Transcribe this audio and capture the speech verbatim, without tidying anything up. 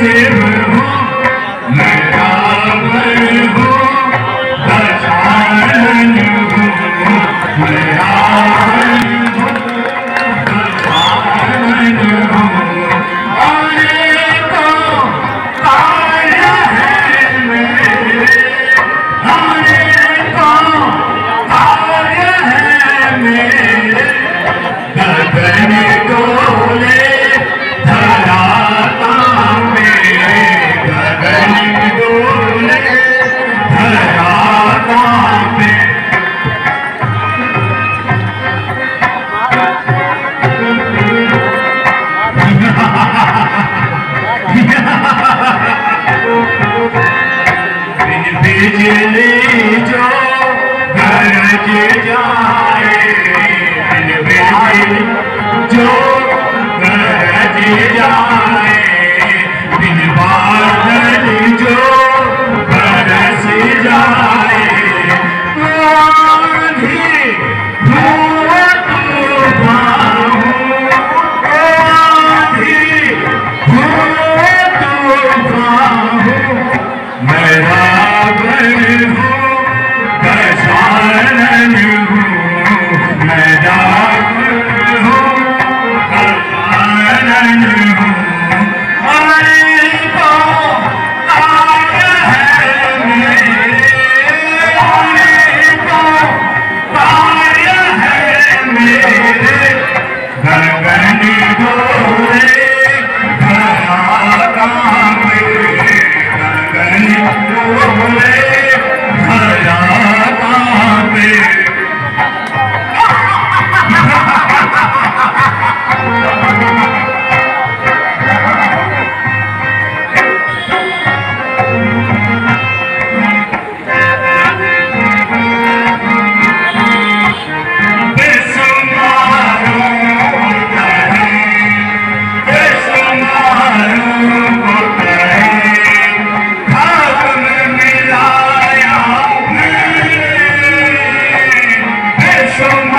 शिव हूँ मैं रावण हूँ दशानन हूँ मैं रावण हूँ दशानन हूँ अनेकों कार्य है मेरे अनेकों कार्य है मेरे गगन डोले धराता मेरे गगन डोले धराता मेरे बिजली जो गरज जाए बिन बिजली जो गरज जाए बिन बादल जो बरस जाए आंधी धूप तूफान आंधी धूप तूफान मैं रावण हूँ दशानन हूँ मैं रावण हूँ दशानन हूँ अनेकों कार्य है मेरे अनेकों कार्य है मेरे गगन डोले धराता मेरे गगन डोले धराता मेरे so